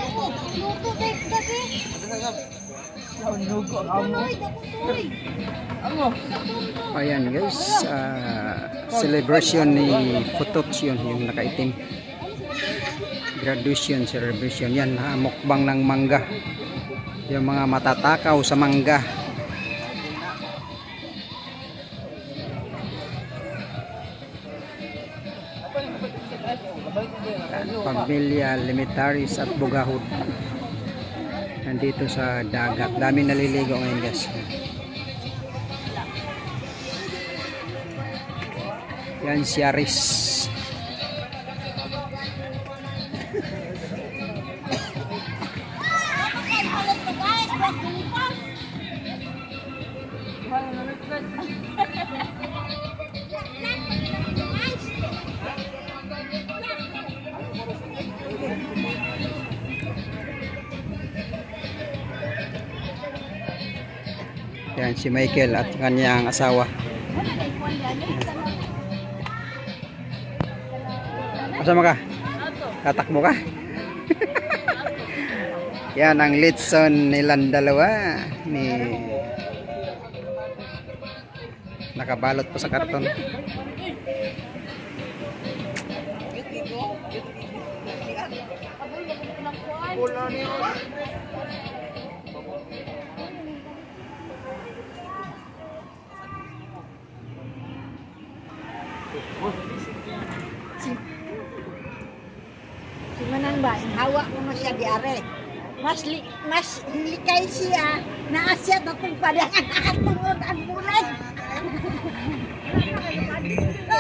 Ayan guys, celebration ni Futots yun, yung nakaitim. Graduation celebration yan, mukbang ng mangga. Yung mga matatakaw sa mangga. Pamilya Limitaris at Bugahod nandito sa dagat. Dami naliligo ngayon guys. Yan si Aris. Yan si Michael at kanyang asawa. Kasama ka? Tatakbo ka? Yan ang litson nilang dalawa. Nakabalot pa sa karton. Simanan ba, hawak mo siya di are. Mas likay siya na asya na kung padangan tungod ang bulan.